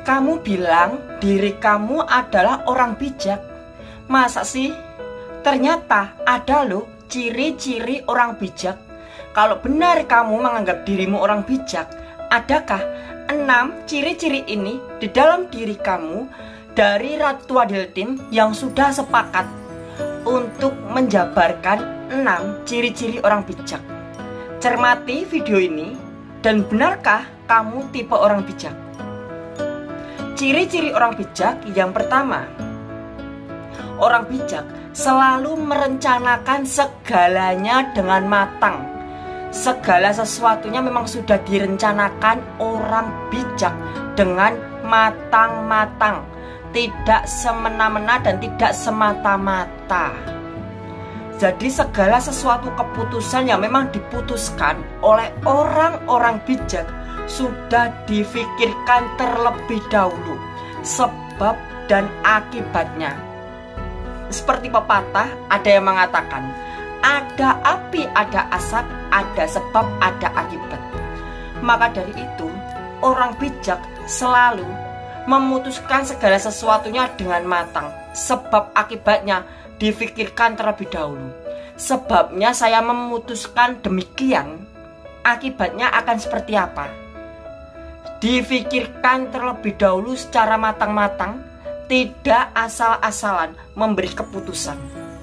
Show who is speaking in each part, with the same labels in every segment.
Speaker 1: Kamu bilang diri kamu adalah orang bijak. Masa sih? Ternyata ada loh ciri-ciri orang bijak. Kalau benar kamu menganggap dirimu orang bijak, adakah 6 ciri-ciri ini di dalam diri kamu dari Ratu Adil Team yang sudah sepakat untuk menjabarkan 6 ciri-ciri orang bijak? Cermati video ini dan benarkah kamu tipe orang bijak? Ciri-ciri orang bijak yang pertama, orang bijak selalu merencanakan segalanya dengan matang. Segala sesuatunya memang sudah direncanakan orang bijak dengan matang-matang, tidak semena-mena dan tidak semata-mata. Jadi segala sesuatu keputusan yang memang diputuskan oleh orang-orang bijak sudah difikirkan terlebih dahulu sebab dan akibatnya. Seperti pepatah ada yang mengatakan, ada api, ada asap, ada sebab, ada akibat. Maka dari itu, orang bijak selalu memutuskan segala sesuatunya dengan matang. Sebab akibatnya difikirkan terlebih dahulu. Sebabnya saya memutuskan demikian, akibatnya akan seperti apa? Difikirkan terlebih dahulu secara matang-matang, tidak asal-asalan memberi keputusan.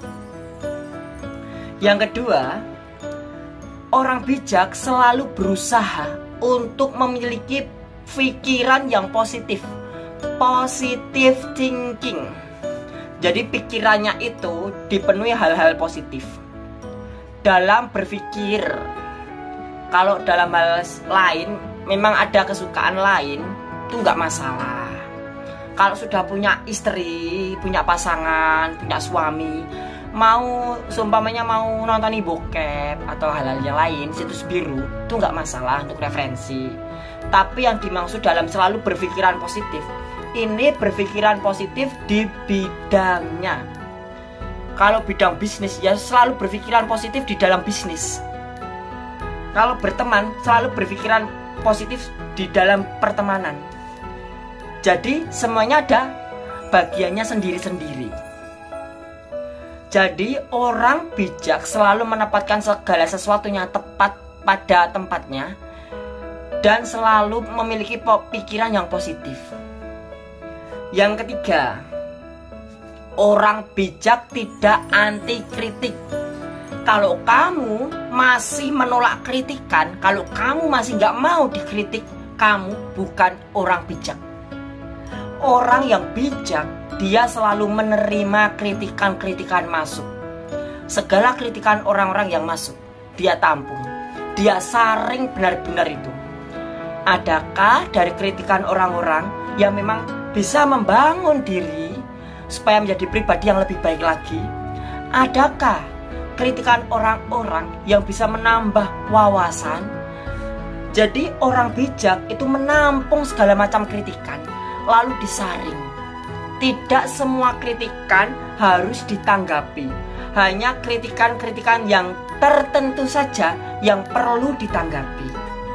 Speaker 1: Yang kedua, orang bijak selalu berusaha untuk memiliki pikiran yang positif, positive thinking. Jadi pikirannya itu dipenuhi hal-hal positif dalam berpikir. Kalau dalam hal lain memang ada kesukaan lain, itu nggak masalah. Kalau sudah punya istri, punya pasangan, punya suami, mau seumpamanya mau nonton bokep atau hal-hal yang lain, situs biru, itu nggak masalah untuk referensi. Tapi yang dimaksud dalam selalu berpikiran positif, ini berpikiran positif di bidangnya. Kalau bidang bisnis, ya selalu berpikiran positif di dalam bisnis. Kalau berteman, selalu berpikiran positif di dalam pertemanan. Jadi semuanya ada bagiannya sendiri-sendiri. Jadi orang bijak selalu menempatkan segala sesuatunya tepat pada tempatnya dan selalu memiliki pikiran yang positif. Yang ketiga, orang bijak tidak anti kritik. Kalau kamu masih menolak kritikan, kalau kamu masih nggak mau dikritik, kamu bukan orang bijak. Orang yang bijak, dia selalu menerima kritikan-kritikan masuk. Segala kritikan orang-orang yang masuk, dia tampung, dia saring benar-benar itu. Adakah dari kritikan orang-orang yang memang bisa membangun diri supaya menjadi pribadi yang lebih baik lagi? Adakah kritikan orang-orang yang bisa menambah wawasan? Jadi orang bijak itu menampung segala macam kritikan, lalu disaring. Tidak semua kritikan harus ditanggapi, hanya kritikan-kritikan yang tertentu saja yang perlu ditanggapi.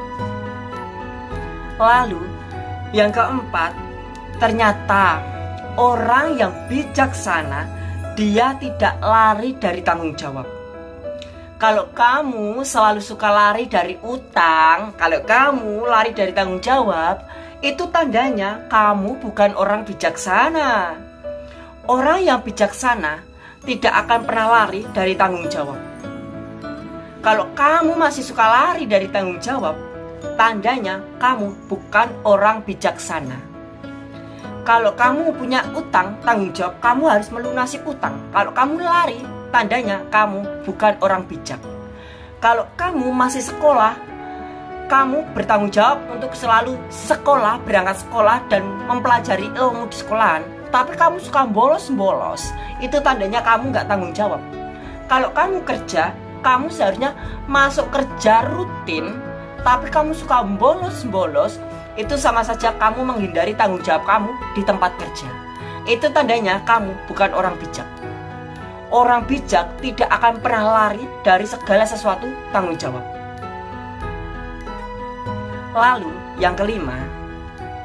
Speaker 1: Lalu yang keempat, ternyata orang yang bijaksana dia tidak lari dari tanggung jawab. Kalau kamu selalu suka lari dari utang, kalau kamu lari dari tanggung jawab, itu tandanya kamu bukan orang bijaksana. Orang yang bijaksana tidak akan pernah lari dari tanggung jawab. Kalau kamu masih suka lari dari tanggung jawab, tandanya kamu bukan orang bijaksana. Kalau kamu punya utang, tanggung jawab kamu harus melunasi utang. Kalau kamu lari, tandanya kamu bukan orang bijak. Kalau kamu masih sekolah, kamu bertanggung jawab untuk selalu sekolah, berangkat sekolah dan mempelajari ilmu di sekolahan, tapi kamu suka bolos-bolos, itu tandanya kamu nggak tanggung jawab. Kalau kamu kerja, kamu seharusnya masuk kerja rutin, tapi kamu suka bolos-bolos, itu sama saja kamu menghindari tanggung jawab kamu di tempat kerja. Itu tandanya kamu bukan orang bijak. Orang bijak tidak akan pernah lari dari segala sesuatu tanggung jawab. Lalu yang kelima,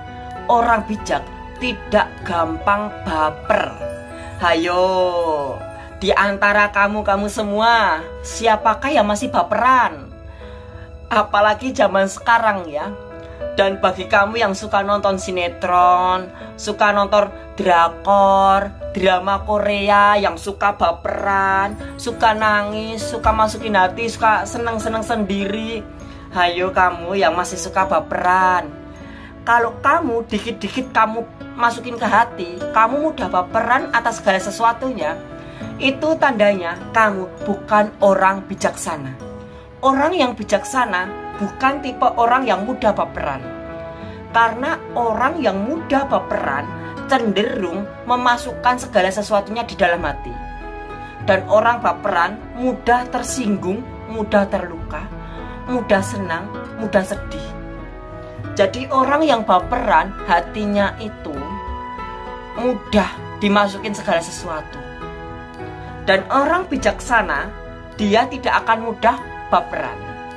Speaker 1: orang bijak tidak gampang baper. Hayo, di antara kamu semua, siapakah yang masih baperan? Apalagi zaman sekarang ya. Dan bagi kamu yang suka nonton sinetron, suka nonton drakor, drama Korea, yang suka baperan, suka nangis, suka masukin hati, suka seneng-seneng sendiri. Hayo kamu yang masih suka baperan. Kalau kamu dikit-dikit kamu masukin ke hati, kamu mudah baperan atas segala sesuatunya, itu tandanya kamu bukan orang bijaksana. Orang yang bijaksana bukan tipe orang yang mudah baperan. Karena orang yang mudah baperan cenderung memasukkan segala sesuatunya di dalam hati. Dan orang baperan mudah tersinggung, mudah terluka, mudah senang, mudah sedih. Jadi orang yang baperan hatinya itu mudah dimasukin segala sesuatu. Dan orang bijaksana dia tidak akan mudah baperan.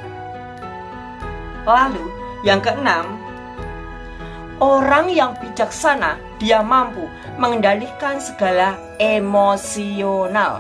Speaker 1: Lalu yang keenam, orang yang bijaksana dia mampu mengendalikan segala emosional.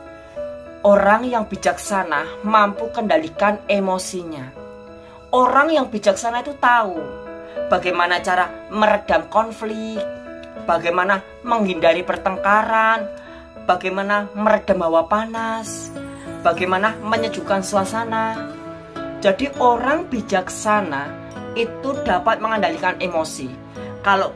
Speaker 1: Orang yang bijaksana mampu kendalikan emosinya. Orang yang bijaksana itu tahu bagaimana cara meredam konflik, bagaimana menghindari pertengkaran, bagaimana meredam hawa panas, bagaimana menyejukkan suasana. Jadi orang bijaksana itu dapat mengendalikan emosi. Kalau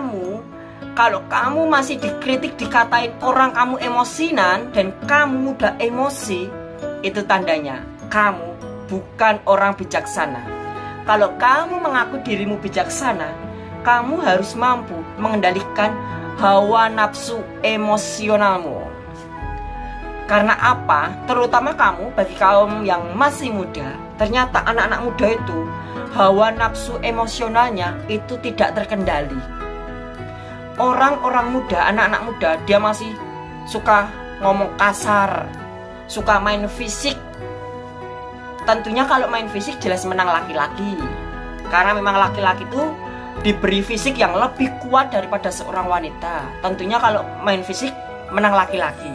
Speaker 1: kamu masih dikritik, dikatain orang kamu emosinan dan kamu mudah emosi, itu tandanya kamu bukan orang bijaksana. Kalau kamu mengaku dirimu bijaksana, kamu harus mampu mengendalikan hawa nafsu emosionalmu. Karena apa? Terutama kamu, bagi kaum yang masih muda, ternyata anak-anak muda itu hawa nafsu emosionalnya itu tidak terkendali. Orang-orang muda, anak-anak muda, dia masih suka ngomong kasar, suka main fisik. Tentunya kalau main fisik jelas menang laki-laki. Karena memang laki-laki itu diberi fisik yang lebih kuat daripada seorang wanita. Tentunya kalau main fisik menang laki-laki.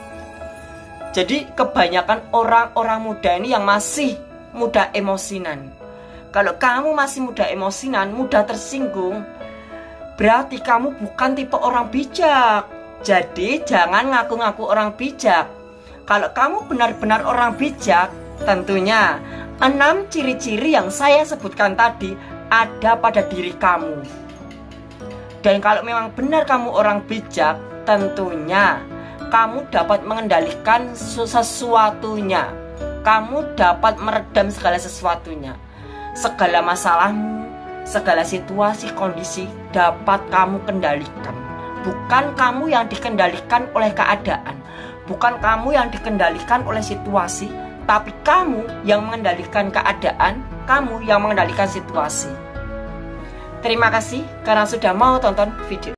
Speaker 1: Jadi kebanyakan orang-orang muda ini yang masih mudah emosinan. Kalau kamu masih mudah emosinan, mudah tersinggung, berarti kamu bukan tipe orang bijak. Jadi jangan ngaku-ngaku orang bijak. Kalau kamu benar-benar orang bijak, tentunya 6 ciri-ciri yang saya sebutkan tadi ada pada diri kamu. Dan kalau memang benar kamu orang bijak, tentunya kamu dapat mengendalikan sesuatunya. Kamu dapat meredam segala sesuatunya. Segala masalahmu, segala situasi, kondisi dapat kamu kendalikan. Bukan kamu yang dikendalikan oleh keadaan, bukan kamu yang dikendalikan oleh situasi, tapi kamu yang mengendalikan keadaan, kamu yang mengendalikan situasi. Terima kasih karena sudah mau tonton video.